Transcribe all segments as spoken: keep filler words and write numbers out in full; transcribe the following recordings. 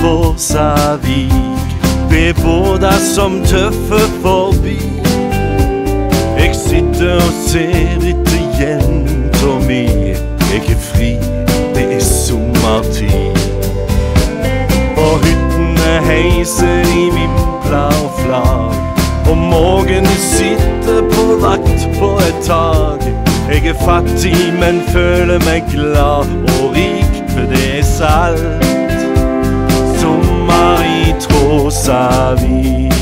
Tråsavik, ved båda som tøffer forbi. Jeg sitter og ser etter jenta mi, jeg er fri, det er sommertid. Og hyttene heiser i vimpler og flag, og mågene sitter på vakt på et tag. Jeg er fattig, men føler meg glad og rik, for det er salt sommer i Tråsavik.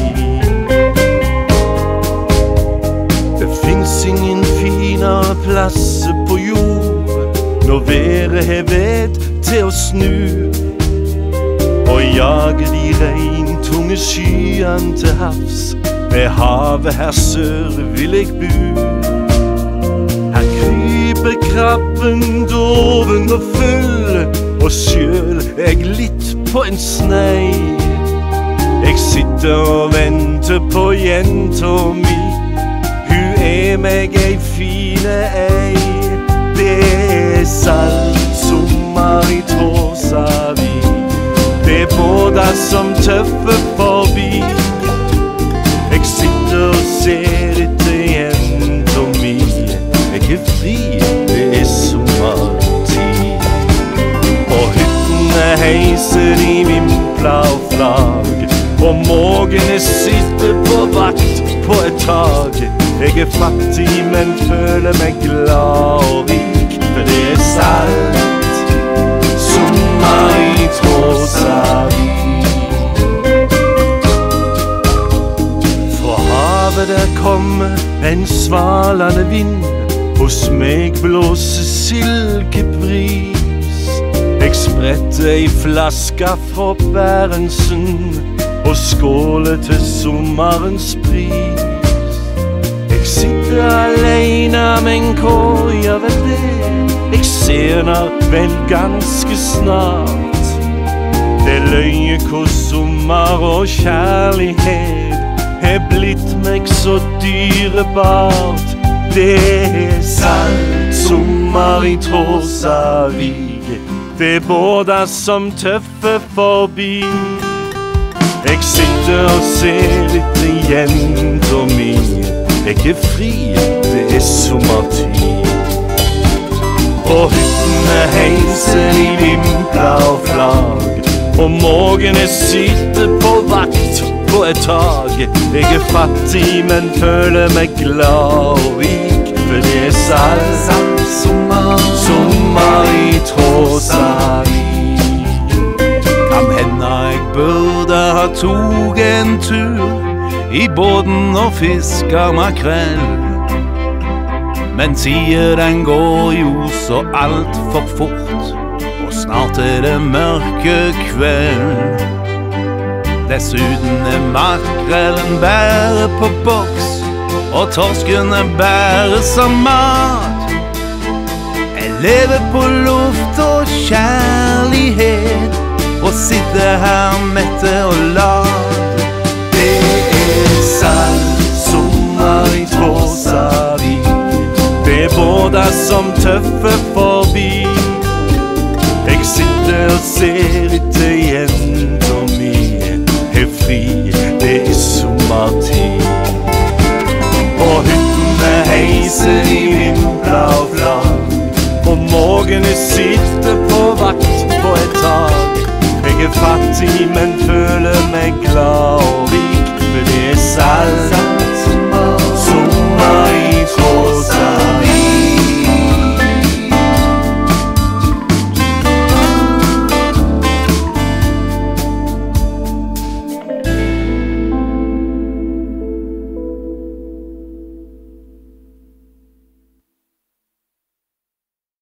Det finnes ingen finere plasser på jord når været har ved til å snu og jage de regntunge skyene til havs. Ved havet her sør vil jeg bo. Her kryper krabben doven og full, og sjøl er jeg litt på en snei. Jeg sitter og venter på jenta mi, hun er meg ei fine ei. Det er salt sommer i Tråsavik, det er båda som tøffer forbi. Jeg sitter og ser etter jenta mi, jeg er fri, det er sommertid. Og hyttene heiser i vimpler og flagg, og mågene sitter på vakt på et tag. Jeg er fattig, men føler meg glad og rik, for det er salt sommer i Tråsavik. Fra havet der kommer en svalende vind, hos meg blåser silkebris. Jeg spretter ei flaske fra Bærensen og skåler til sommerens pris. Jeg sitter alene, men hvor gjør vel det? Jeg ser når vel ganske snart. Det løye hvor sommer og kjærlighet er blitt meg så dyrebart. Det er salt sommer i Tråsavik, det er båda som tøffer forbi. Jeg sitter og ser etter jenta mi, jeg er fri, det er sommertid. Og hyttene heiser i vimpler og flagg, og mågene sitter på vakt på et tag. Jeg er fattig, men føler meg glad og rik, for det er salt sommer, sommer i Tråsavik. Kan hende jeg burde ha tog en tur i båten og fisker makrell, men tiden den går jo så alt for fort, og snart er det mørke kveld. Dessuten er makrellen bære på boks, og torsken er bære som mat. Jeg lever på luft og kjærlighet, og sitter her mette og lat. Det er salt sommer i Tråsavik, det er båda som tøffer forbi. Jeg sitter og ser etter jenta mi, er fri, det er sommertid. Og hyttene heiser i vimpler og flagg, og mågene sitter på vakt på et tag. Jeg er fattig, men føler meg glad